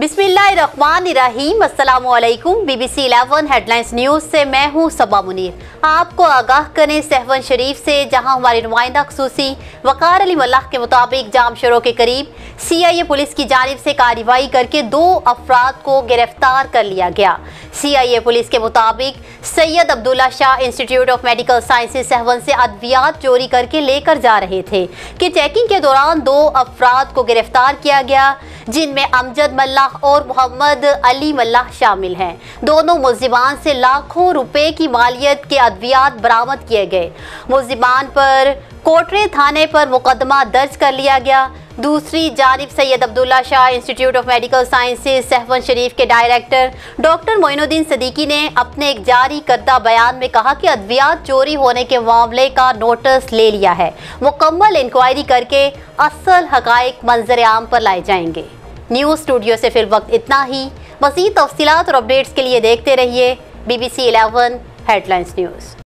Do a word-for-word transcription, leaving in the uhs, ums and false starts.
बिस्मिल्लाहिर्रहमानिर्रहीम। अस्सलामुअलैकुम। BBC eleven headlines news से मैं हूं सबा मुनीर। आपको आगाह करें सहवन शरीफ से, जहां हमारे नुमाइंदा खसूसी वकार अली मल्लाह के मुताबिक जाम शरों के करीब सी आई ए पुलिस की जानिब से कार्रवाई करके दो अफराद को गिरफ्तार कर लिया गया। सी आई ए पुलिस के मुताबिक Syed Abdullah Shah institute of medical sciences Sehwan से ادویات चोरी करके लेकर जा रहे थे कि चेकिंग के दौरान दो अफराद को गिरफ्तार किया गया, जिनमें अमजद मल्लाह और मोहम्मद अली मल्लाह शामिल हैं। दोनों मुल्जिमान से लाखों रुपए की मालियत के ادویات बरामद किए गए। मुल्जिमान पर कोटरे थाने पर मुकदमा दर्ज कर लिया गया। दूसरी जानिब Syed Abdullah Shah institute of medical sciences Sehwan Sharif के डायरेक्टर डॉक्टर मोइनुद्दीन सदीकी ने अपने एक जारी करदा बयान में कहा कि ادویات चोरी होने के मामले का नोटिस ले लिया है। मुकम्मल इंक्वायरी करके असल हकाइक मंजर आम पर लाए जाएंगे। न्यूज़ स्टूडियो से फिल वक्त इतना ही। मज़ीद तफसीलात और अपडेट्स के लिए देखते रहिए बीबीसी इलेवन हेडलाइंस न्यूज़।